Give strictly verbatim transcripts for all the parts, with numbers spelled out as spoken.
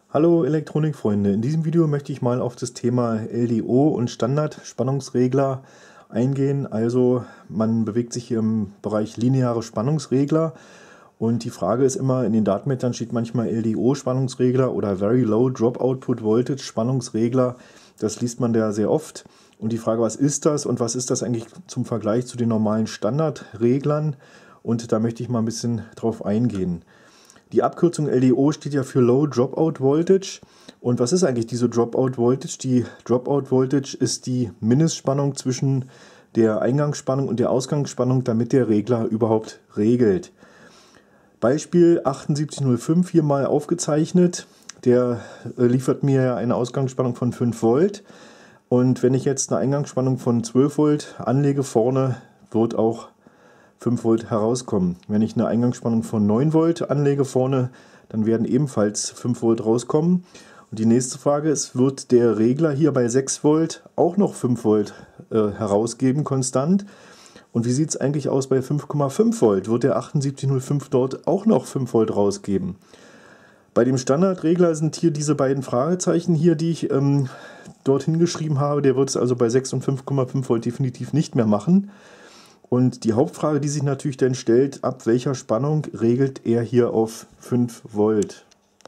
Hallo Elektronikfreunde, in diesem Video möchte ich mal auf das Thema L D O und Standardspannungsregler eingehen. Also man bewegt sich hier im Bereich lineare Spannungsregler und die Frage ist immer, in den Datenblättern steht manchmal L D O-Spannungsregler oder Very Low Drop Output Voltage Spannungsregler. Das liest man da sehr oft. Und die Frage, was ist das und was ist das eigentlich zum Vergleich zu den normalen Standardreglern? Und da möchte ich mal ein bisschen drauf eingehen. Die Abkürzung L D O steht ja für Low Dropout Voltage. Und was ist eigentlich diese Dropout Voltage? Die Dropout Voltage ist die Mindestspannung zwischen der Eingangsspannung und der Ausgangsspannung, damit der Regler überhaupt regelt. Beispiel achtundsiebzig null fünf hier mal aufgezeichnet. Der liefert mir eine Ausgangsspannung von fünf Volt. Und wenn ich jetzt eine Eingangsspannung von zwölf Volt anlege vorne, wird auch fünf Volt herauskommen. Wenn ich eine Eingangsspannung von neun Volt anlege vorne, dann werden ebenfalls fünf Volt rauskommen. Und die nächste Frage ist, wird der Regler hier bei sechs Volt auch noch fünf Volt äh, herausgeben, konstant? Und wie sieht es eigentlich aus bei fünf Komma fünf Volt? Wird der achtundsiebzig null fünf dort auch noch fünf Volt rausgeben? Bei dem Standardregler sind hier diese beiden Fragezeichen hier, die ich ähm, dort hingeschrieben habe. Der wird es also bei sechs und fünf Komma fünf Volt definitiv nicht mehr machen. Und die Hauptfrage, die sich natürlich dann stellt, ab welcher Spannung regelt er hier auf fünf Volt?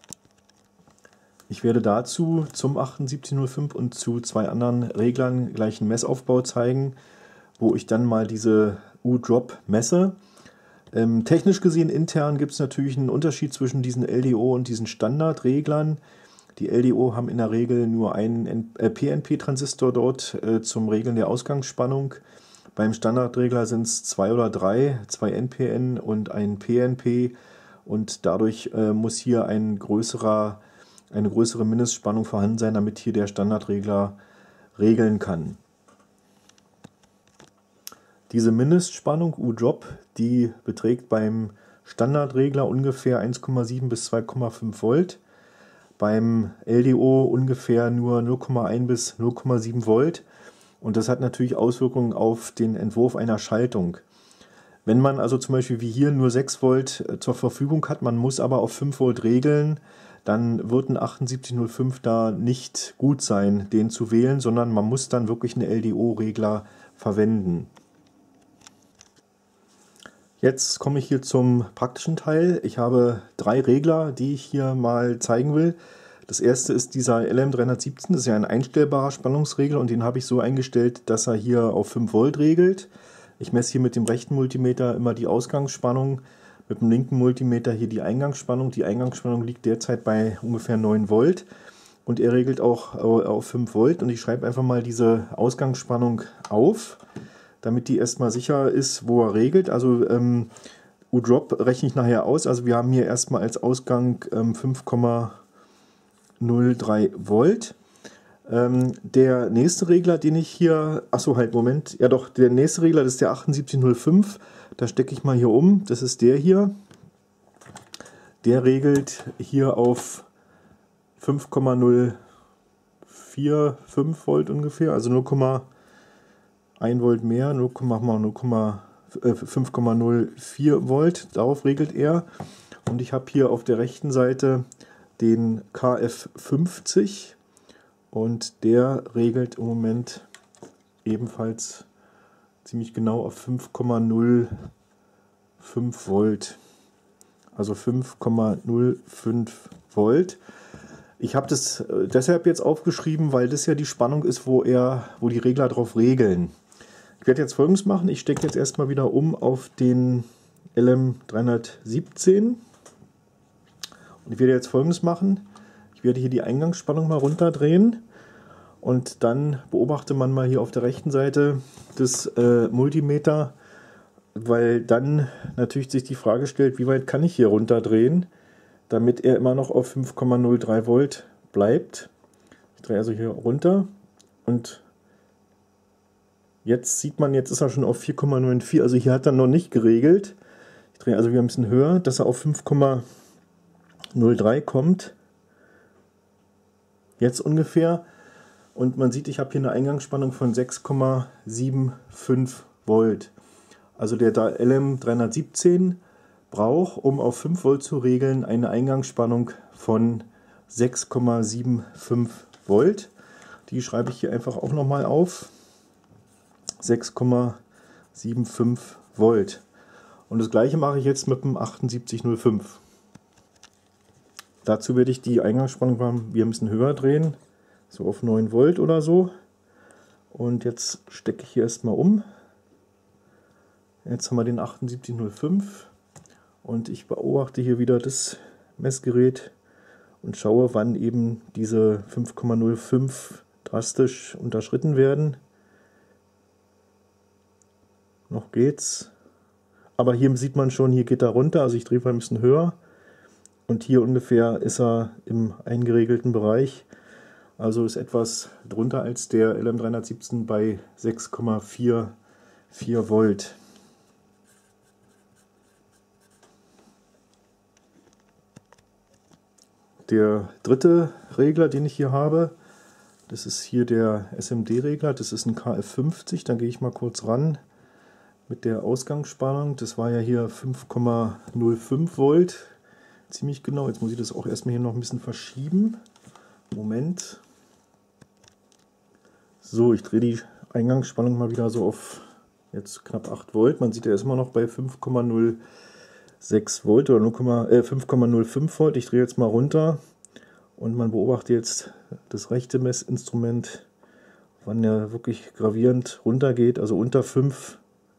Ich werde dazu zum achtundsiebzig null fünf und zu zwei anderen Reglern gleich einen Messaufbau zeigen, wo ich dann mal diese U-Drop messe. Ähm, technisch gesehen intern gibt es natürlich einen Unterschied zwischen diesen L D O und diesen Standardreglern. Die L D O haben in der Regel nur einen P N P-Transistor dort äh, zum Regeln der Ausgangsspannung. Beim Standardregler sind es zwei oder drei, zwei N P N und ein P N P, und dadurch äh, muss hier ein größerer, eine größere Mindestspannung vorhanden sein, damit hier der Standardregler regeln kann. Diese Mindestspannung U-Drop, die beträgt beim Standardregler ungefähr eins Komma sieben bis zwei Komma fünf Volt, beim L D O ungefähr nur null Komma eins bis null Komma sieben Volt. Und das hat natürlich Auswirkungen auf den Entwurf einer Schaltung. Wenn man also zum Beispiel wie hier nur sechs Volt zur Verfügung hat, man muss aber auf fünf Volt regeln, dann wird ein achtundsiebzig null fünf da nicht gut sein, den zu wählen, sondern man muss dann wirklich einen L D O-Regler verwenden. Jetzt komme ich hier zum praktischen Teil. Ich habe drei Regler, die ich hier mal zeigen will. Das erste ist dieser L M dreihundertsiebzehn, das ist ja ein einstellbarer Spannungsregler und den habe ich so eingestellt, dass er hier auf fünf Volt regelt. Ich messe hier mit dem rechten Multimeter immer die Ausgangsspannung, mit dem linken Multimeter hier die Eingangsspannung. Die Eingangsspannung liegt derzeit bei ungefähr neun Volt und er regelt auch auf fünf Volt, und ich schreibe einfach mal diese Ausgangsspannung auf, damit die erstmal sicher ist, wo er regelt. Also ähm, U-Drop rechne ich nachher aus, also wir haben hier erstmal als Ausgang ähm, fünf Komma null drei Volt. Ähm, der nächste Regler, den ich hier, achso halt, Moment, ja doch, der nächste Regler, das ist der achtundsiebzig null fünf, da stecke ich mal hier um, das ist der hier. Der regelt hier auf fünf Komma null vier fünf Volt ungefähr, also null Komma eins Volt mehr, fünf Komma null vier Volt, darauf regelt er. Und ich habe hier auf der rechten Seite den K F fünfzig und der regelt im Moment ebenfalls ziemlich genau auf fünf Komma null fünf Volt, also fünf Komma null fünf Volt. Ich habe das deshalb jetzt aufgeschrieben, weil das ja die Spannung ist, wo, er, wo die Regler drauf regeln. Ich werde jetzt Folgendes machen, ich stecke jetzt erstmal wieder um auf den L M dreihundertsiebzehn. Und ich werde jetzt Folgendes machen. Ich werde hier die Eingangsspannung mal runterdrehen und dann beobachte man mal hier auf der rechten Seite das äh, Multimeter, weil dann natürlich sich die Frage stellt, wie weit kann ich hier runterdrehen, damit er immer noch auf fünf Komma null drei Volt bleibt. Ich drehe also hier runter und jetzt sieht man, jetzt ist er schon auf vier Komma null vier, also hier hat er noch nicht geregelt. Ich drehe also wieder ein bisschen höher, dass er auf fünf Komma null drei kommt, jetzt ungefähr, und man sieht, ich habe hier eine Eingangsspannung von sechs Komma sieben fünf Volt. Also der L M dreihundertsiebzehn braucht, um auf fünf Volt zu regeln, eine Eingangsspannung von sechs Komma fünfundsiebzig Volt. Die schreibe ich hier einfach auch nochmal auf. sechs Komma fünfundsiebzig Volt. Und das gleiche mache ich jetzt mit dem achtundsiebzig null fünf. Dazu werde ich die Eingangsspannung mal wieder ein bisschen höher drehen, so auf neun Volt oder so. Und jetzt stecke ich hier erstmal um. Jetzt haben wir den achtundsiebzig null fünf und ich beobachte hier wieder das Messgerät und schaue, wann eben diese fünf Komma null fünf drastisch unterschritten werden. Noch geht's. Aber hier sieht man schon, hier geht er runter, also ich drehe mal ein bisschen höher. Und hier ungefähr ist er im eingeregelten Bereich. Also ist etwas drunter als der L M dreihundertsiebzehn bei sechs Komma vierundvierzig Volt. Der dritte Regler, den ich hier habe, das ist hier der S M D-Regler, das ist ein K F fünfzig, da gehe ich mal kurz ran mit der Ausgangsspannung. Das war ja hier fünf Komma null fünf Volt, ziemlich genau. Jetzt muss ich das auch erstmal hier noch ein bisschen verschieben. Moment. So, ich drehe die Eingangsspannung mal wieder so auf jetzt knapp acht Volt. Man sieht, er ist immer noch bei fünf Komma null sechs Volt oder äh, fünf Komma null fünf Volt. Ich drehe jetzt mal runter und man beobachtet jetzt das rechte Messinstrument, wann er wirklich gravierend runter geht, also unter fünf.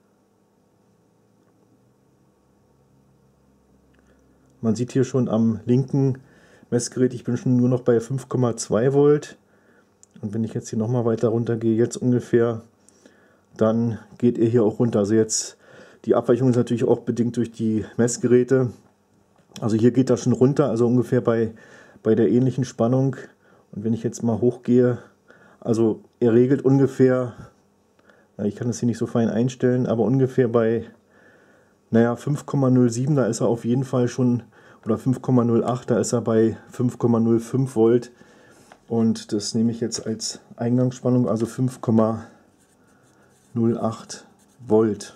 Man sieht hier schon am linken Messgerät, ich bin schon nur noch bei fünf Komma zwei Volt. Und wenn ich jetzt hier nochmal weiter runter gehe, jetzt ungefähr, dann geht er hier auch runter. Also jetzt, die Abweichung ist natürlich auch bedingt durch die Messgeräte. Also hier geht er schon runter, also ungefähr bei, bei der ähnlichen Spannung. Und wenn ich jetzt mal hochgehe, also er regelt ungefähr, ich kann das hier nicht so fein einstellen, aber ungefähr bei, naja, fünf Komma null sieben, da ist er auf jeden Fall schon, oder fünf Komma null acht, da ist er bei fünf Komma null fünf Volt. Und das nehme ich jetzt als Eingangsspannung, also fünf Komma null acht Volt.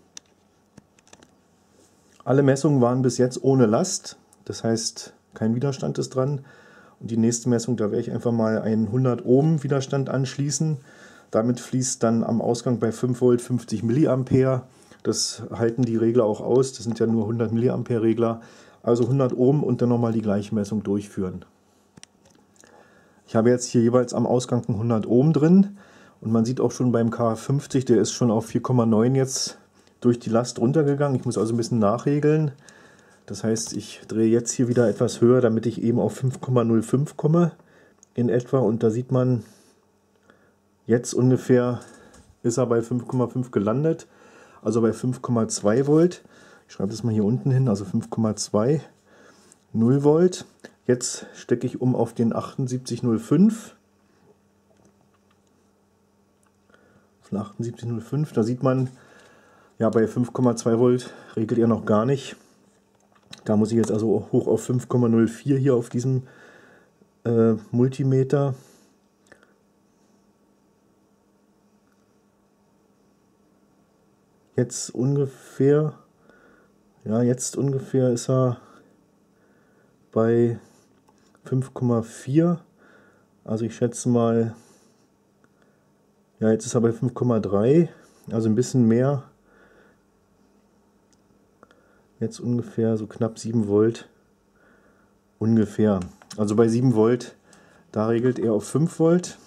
Alle Messungen waren bis jetzt ohne Last, das heißt kein Widerstand ist dran. Und die nächste Messung, da werde ich einfach mal einen hundert Ohm Widerstand anschließen. Damit fließt dann am Ausgang bei fünf Volt fünfzig Milliampere. Das halten die Regler auch aus, das sind ja nur hundert Milliampere Regler. Also hundert Ohm und dann nochmal die gleiche Messung durchführen. Ich habe jetzt hier jeweils am Ausgang hundert Ohm drin und man sieht auch schon beim K F fünfzig, der ist schon auf vier Komma neun jetzt durch die Last runtergegangen. Ich muss also ein bisschen nachregeln. Das heißt, ich drehe jetzt hier wieder etwas höher, damit ich eben auf fünf Komma null fünf komme in etwa. Und da sieht man, jetzt ungefähr ist er bei fünf Komma fünf gelandet, also bei fünf Komma zwei Volt. Ich schreibe das mal hier unten hin, also fünf Komma zwei, null Volt. Jetzt stecke ich um auf den achtundsiebzig null fünf. Auf den achtundsiebzig null fünf, da sieht man, ja, bei fünf Komma zwei Volt regelt er noch gar nicht. Da muss ich jetzt also hoch auf fünf Komma null vier hier auf diesem äh, Multimeter. Jetzt ungefähr, ja, jetzt ungefähr ist er bei fünf Komma vier, also ich schätze mal, ja, jetzt ist er bei fünf Komma drei, also ein bisschen mehr. Jetzt ungefähr so knapp sieben Volt, ungefähr. Also bei sieben Volt, da regelt er auf fünf Volt.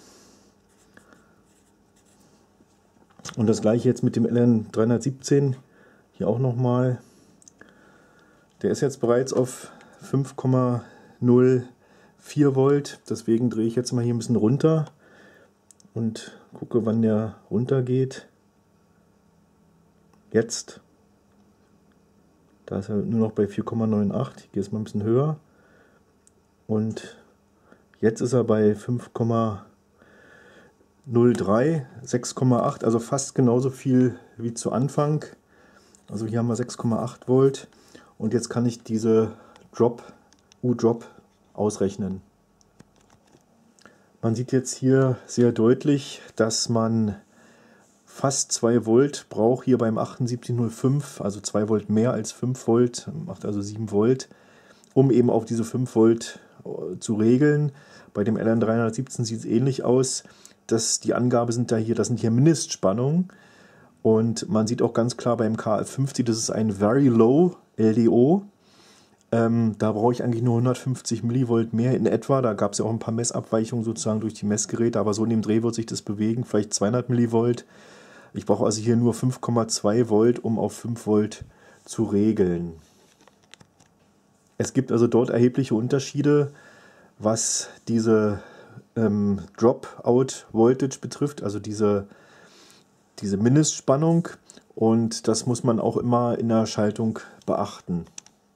Und das gleiche jetzt mit dem L M dreihundertsiebzehn, hier auch nochmal. Der ist jetzt bereits auf fünf Komma null vier Volt, deswegen drehe ich jetzt mal hier ein bisschen runter und gucke, wann der runtergeht. Jetzt. Da ist er nur noch bei vier Komma neunundachtzig, ich gehe jetzt mal ein bisschen höher. Und jetzt ist er bei fünf Komma null drei, sechs Komma acht, also fast genauso viel wie zu Anfang. Also hier haben wir sechs Komma acht Volt und jetzt kann ich diese Drop, U-Drop ausrechnen. Man sieht jetzt hier sehr deutlich, dass man fast zwei Volt braucht hier beim achtundsiebzig null fünf, also zwei Volt mehr als fünf Volt, macht also sieben Volt, um eben auf diese fünf Volt zu regeln. Bei dem L N dreihundertsiebzehn sieht es ähnlich aus. Das, die Angabe sind da hier, das sind hier Mindestspannungen. Und man sieht auch ganz klar beim K F fünfzig, das ist ein Very Low L D O. Ähm, da brauche ich eigentlich nur hundertfünfzig Millivolt mehr in etwa. Da gab es ja auch ein paar Messabweichungen sozusagen durch die Messgeräte, aber so in dem Dreh wird sich das bewegen, vielleicht zweihundert Millivolt. Ich brauche also hier nur fünf Komma zwei Volt, um auf fünf Volt zu regeln. Es gibt also dort erhebliche Unterschiede, was diese ähm, Dropout-Voltage betrifft, also diese, diese Mindestspannung. Und das muss man auch immer in der Schaltung beachten.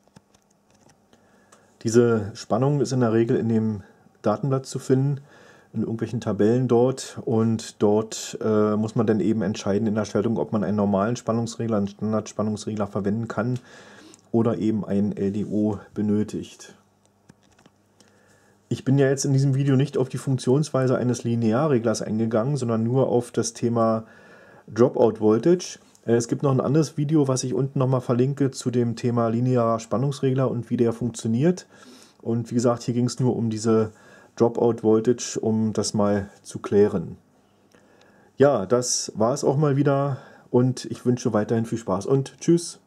Diese Spannung ist in der Regel in dem Datenblatt zu finden, in irgendwelchen Tabellen dort. Und dort äh, muss man dann eben entscheiden in der Schaltung, ob man einen normalen Spannungsregler, einen Standardspannungsregler verwenden kann oder eben einen L D O benötigt. Ich bin ja jetzt in diesem Video nicht auf die Funktionsweise eines Linearreglers eingegangen, sondern nur auf das Thema Dropout Voltage. Es gibt noch ein anderes Video, was ich unten nochmal verlinke zu dem Thema linearer Spannungsregler und wie der funktioniert. Und wie gesagt, hier ging es nur um diese Dropout Voltage, um das mal zu klären. Ja, das war es auch mal wieder und ich wünsche weiterhin viel Spaß und tschüss.